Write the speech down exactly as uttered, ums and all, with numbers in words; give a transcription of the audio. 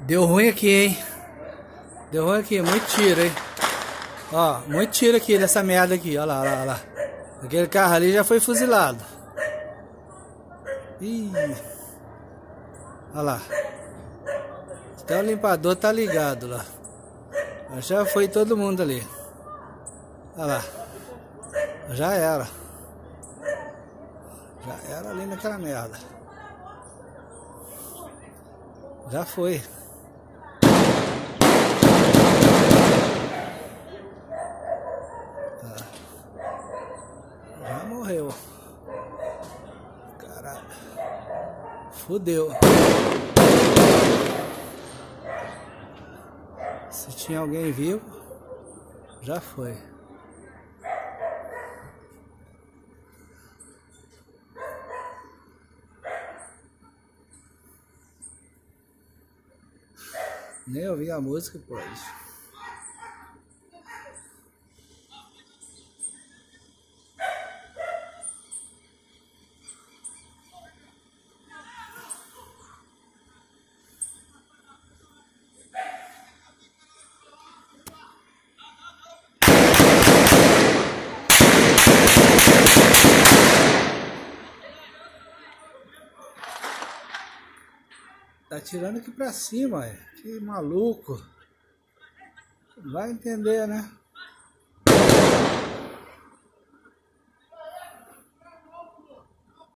Deu ruim aqui, hein? Deu ruim aqui, muito tiro, hein? Ó, muito tiro aqui nessa merda aqui, ó lá, ó lá, ó lá. Aquele carro ali já foi fuzilado. Ih. Ó lá. Até o limpador tá ligado lá. Já foi todo mundo ali. Ó lá. Já era. Já era ali naquela merda. Já foi. Tá. Já morreu. Caralho. Fudeu. Se tinha alguém vivo, já foi. Nem ouvi a música, pode. Tá tirando aqui pra cima, é. Que maluco. Vai entender, né?